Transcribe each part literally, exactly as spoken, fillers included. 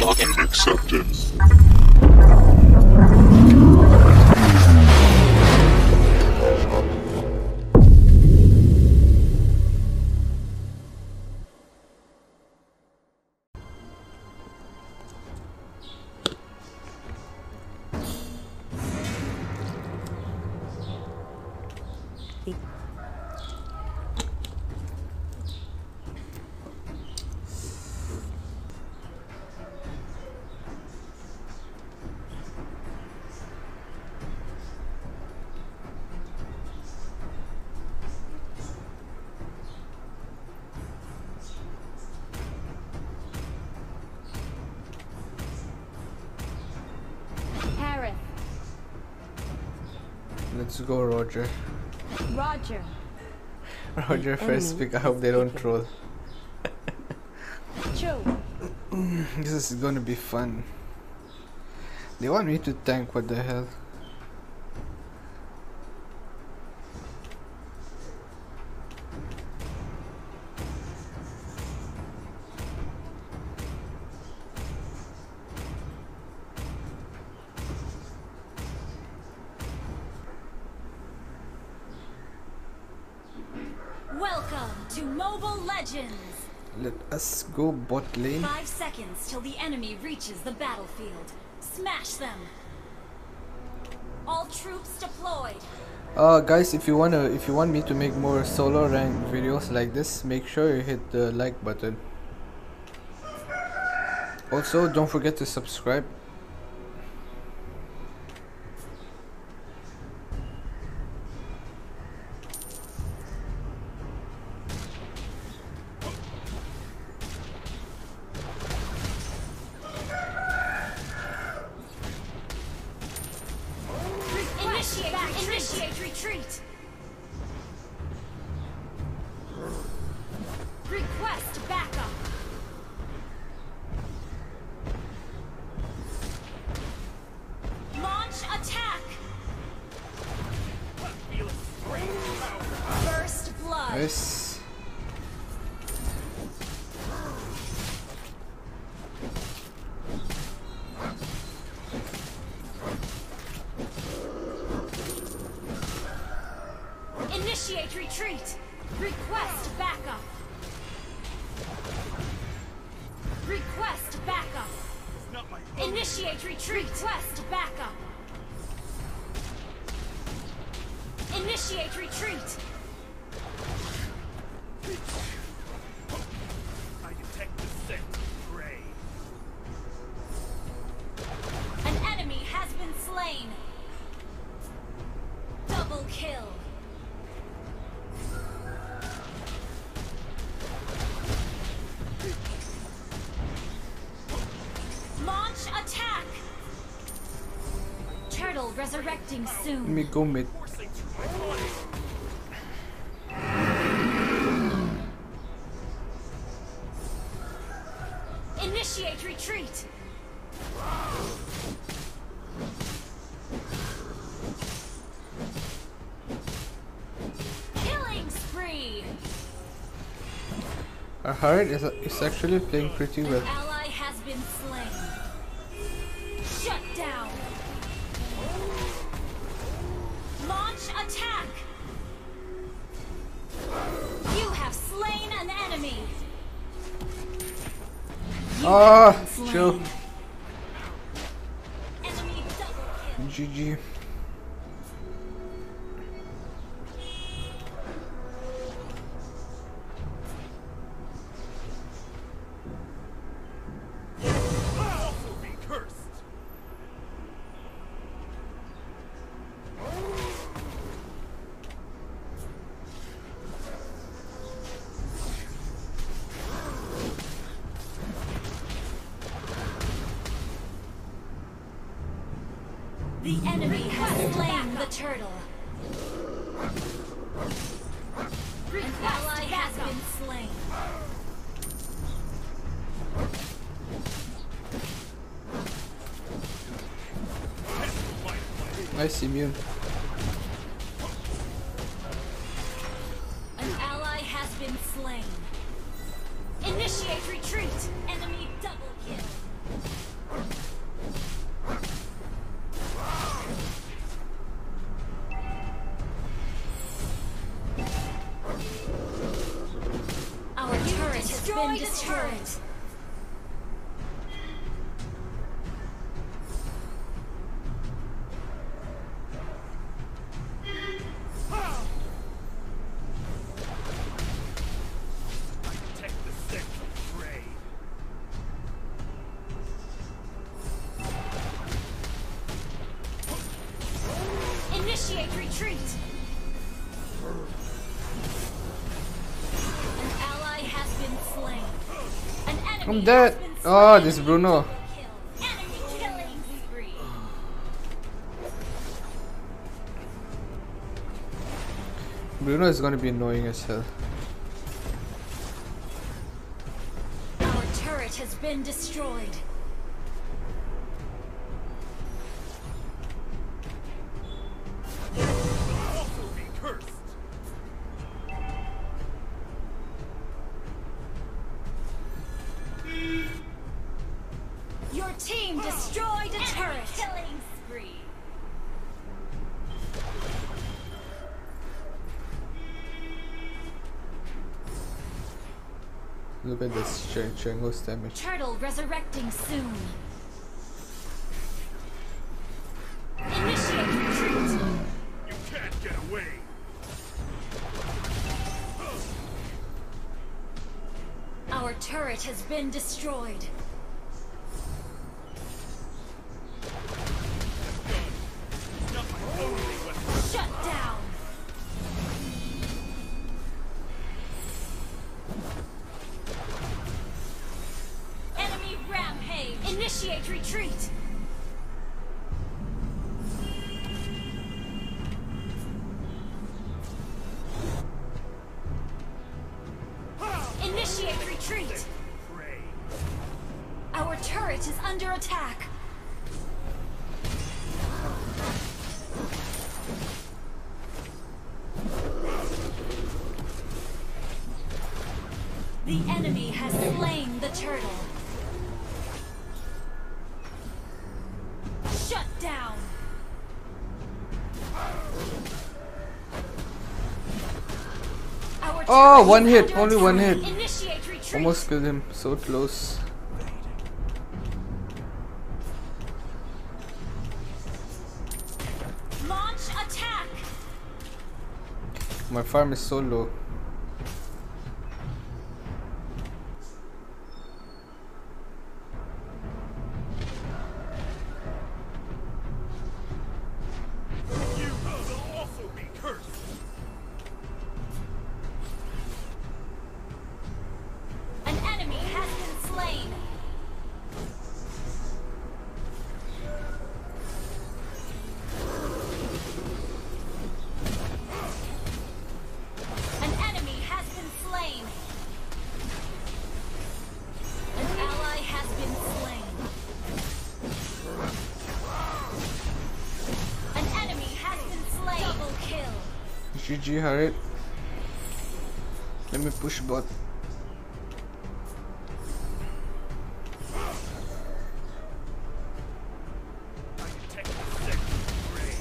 Login accepted. Let's go, Roger. Roger. Roger first pick. I hope they don't troll. True. This is gonna be fun. They want me to tank, what the hell? Welcome to Mobile Legends. Let us go bot lane. Five seconds till the enemy reaches the battlefield. Smash them. All troops deployed. Uh, guys, if you wanna, if you want me to make more solo rank videos like this, make sure you hit the like button. Also, don't forget to subscribe. Initiate, initiate retreat. Request backup. Launch attack. First blood. Nice. Initiate retreat. Request backup. Request backup. Initiate retreat. Request backup. Initiate retreat. I detect the scent of prey. An enemy has been slain. Double kill. Launch attack. Turtle resurrecting Let soon. me go mid. Forcing through my body. Initiate retreat. Killing spree. Our Harriet is, is actually playing pretty An well. ally has been slain. Shut down. Launch attack. You have slain an enemy. You Ah, have been slain. chill. Enemy double kill. G G. Also be cursed. The enemy has slain the turtle. An ally has been slain. Nice immune. An ally has been slain. Initiate retreat. Enemy double kill. has been destroyed. Initiate retreat. An ally has been slain. An enemy I'm dead. has been Oh, slain. this Bruno. Kill. Enemy killing spree. Bruno is gonna be annoying as hell. Our turret has been destroyed. Also be cursed. Your team destroyed a turret. Killing spree. Look at this Chen Chengo's damage. Turtle resurrecting soon. Initiate retreat. You can't get away. Our turret has been destroyed. Not my only weapon. Shut down. Enemy rampage. Initiate retreat. Initiate retreat. Prey. Our turret is under attack. The enemy has slain the turtle. Shut down. Our Oh, turret one is hit, under only one attack. hit. Initiate retreat. Almost killed him. So close. Launch attack. My farm is so low. You will also be cursed. An enemy has been slain. An enemy has been slain. An ally has been slain. An enemy has been slain. Double kill. G G Harit. Let me push bot. I detect the scent of prey.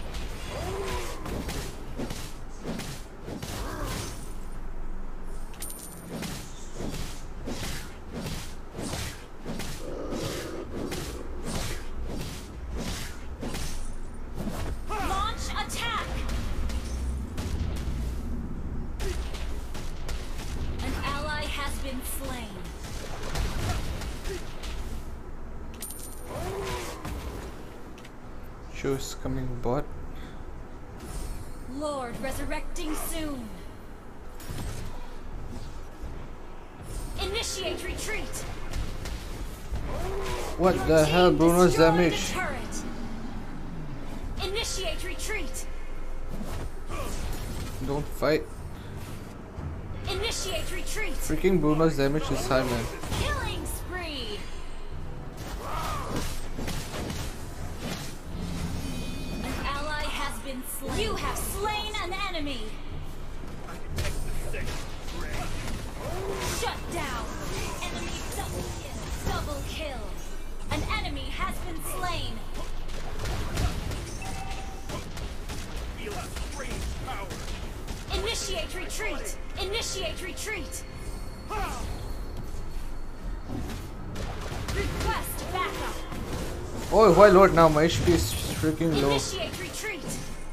Launch attack. An ally has been slain. Shows coming bot. Lord resurrecting soon. Initiate retreat. What Your the team hell? Bruno's destroyed a damage. turret. Initiate retreat. Don't fight. Initiate retreat. Freaking Bruno's damage is high, man. Killing spree. An ally has been slain. You have slain an enemy. I detect the scent of prey. Shut down. Enemy double kill. Double kill. An enemy has been slain. Feel a strange power. Initiate retreat. Initiate retreat. Request backup. Oh, why Lord now? My H P is freaking low. Initiate retreat.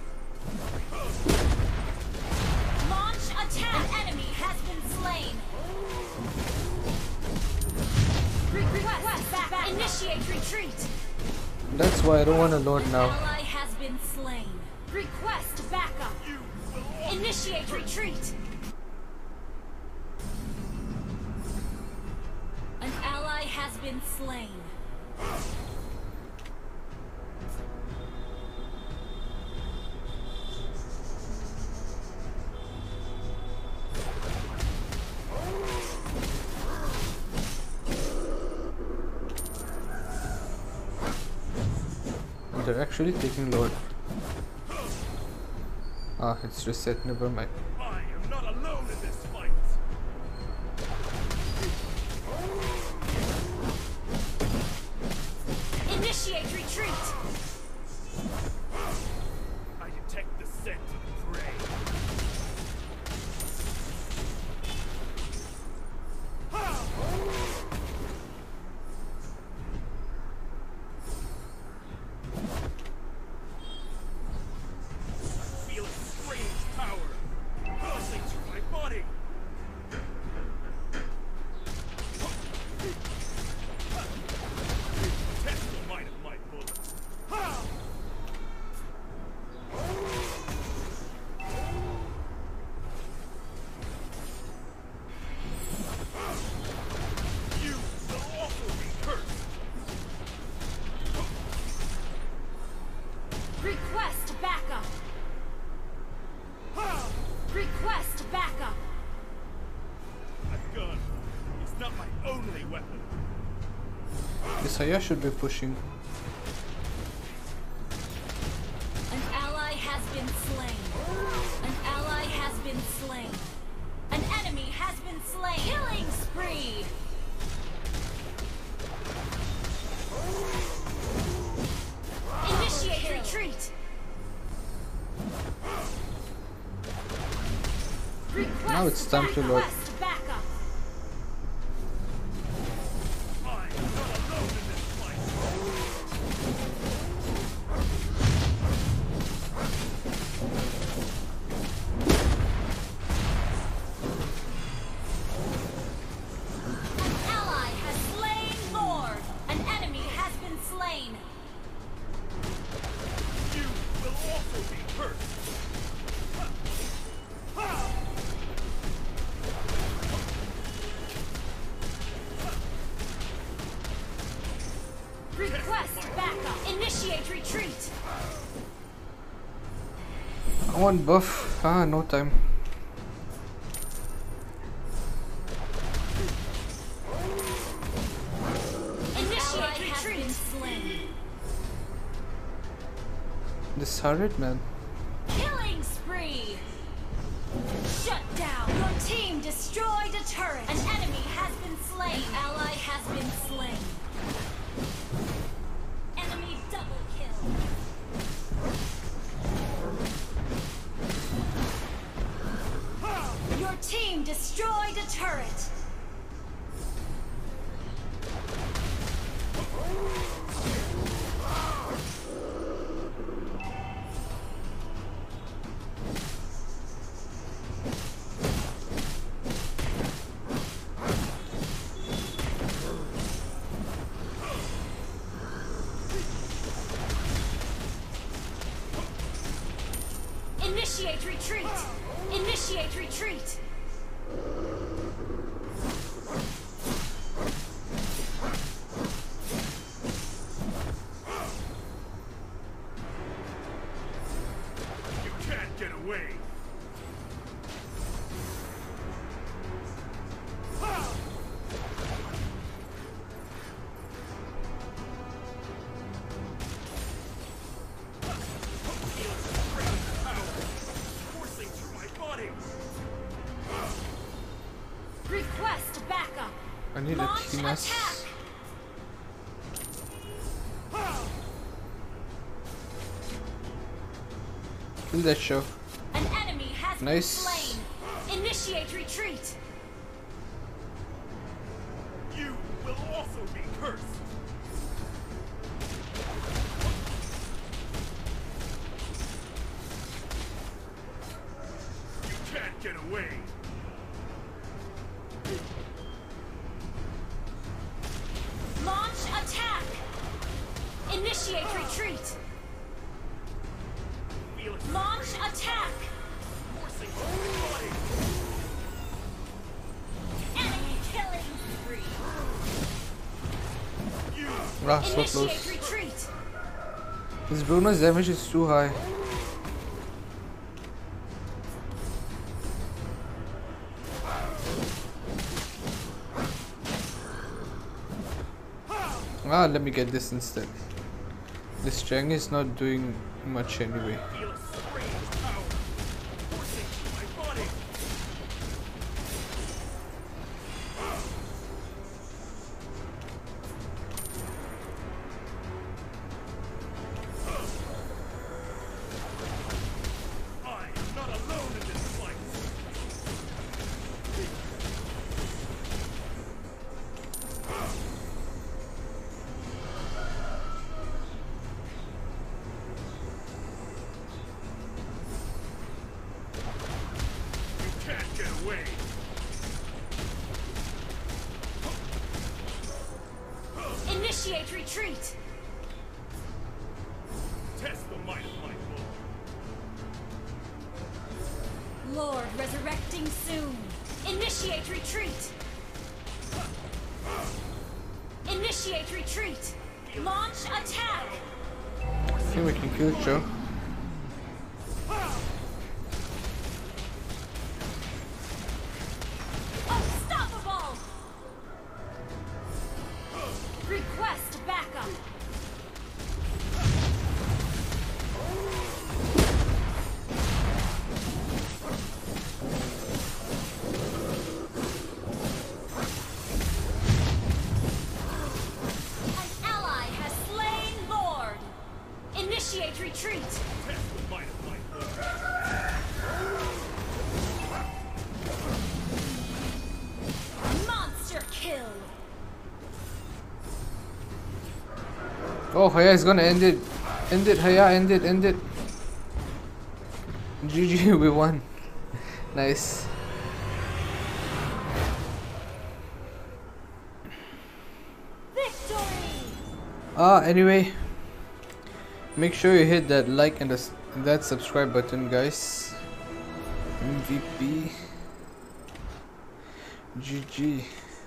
Launch attack. An enemy has been slain. Request backup. Initiate retreat. That's why I don't want to load An now. ally has been slain. Request backup. Initiate retreat. An ally has been slain. They're actually taking Lord. Ah, it's reset, never mind. I am not alone in this fight. Initiate retreat. I detect the scent of prey. I feel a strange power pulsing through my body. Test the might of my bullet. You will also be cursed. Request backup. Request backup. A gun is not my only weapon. Isaiah should be pushing. An ally has been slain. An ally has been slain. An enemy has been slain. Killing spree. Initiate retreat. Request Now it's time to load. request backup. I am not alone in this fight. An ally has slain Lord. An enemy has been slain. You will also be cursed. Request backup. Initiate retreat. I want buff. Ah, no time. Initiate retreat. Slain. This turret, man. Killing spree. Shut down. Your team destroyed a turret. An enemy has been slain. An ally has been slain. Enemy double kill. Your team destroyed a turret. Initiate retreat. Initiate retreat. You can't get away. Feel a strange power coursing through my body. Request backup. I need a Launch Tinas. attack. Kill that show. An enemy has Nice. been slain. Initiate retreat. Ah, so Initiate close. retreat. This Bruno's damage is too high. Ah, let me get this instead. This Chang is not doing much anyway. Feel a strange power coursing through my body. I am not alone in this fight. You can't get away. Initiate retreat. Test the might of my lord. Lord resurrecting soon. Initiate retreat. Initiate retreat. Launch attack. I think we can kill Joe. Unstoppable. Request backup. An ally has slain Lord. Initiate retreat. Test the might of my lord. Monster kill. Oh, Haya is gonna end it. End it, Haya, end it, end it. G G, we won. Nice. Victory. Ah, anyway, make sure you hit that like and the s- that subscribe button, guys. M V P. G G.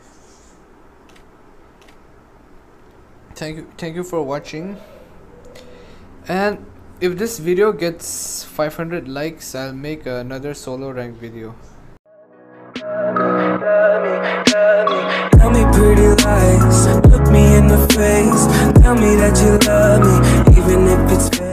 Thank you, thank you for watching. And if this video gets five hundred likes, I'll make another solo rank video. Tell me pretty lies, look me in the face. Tell me that you love me, even if it's fake.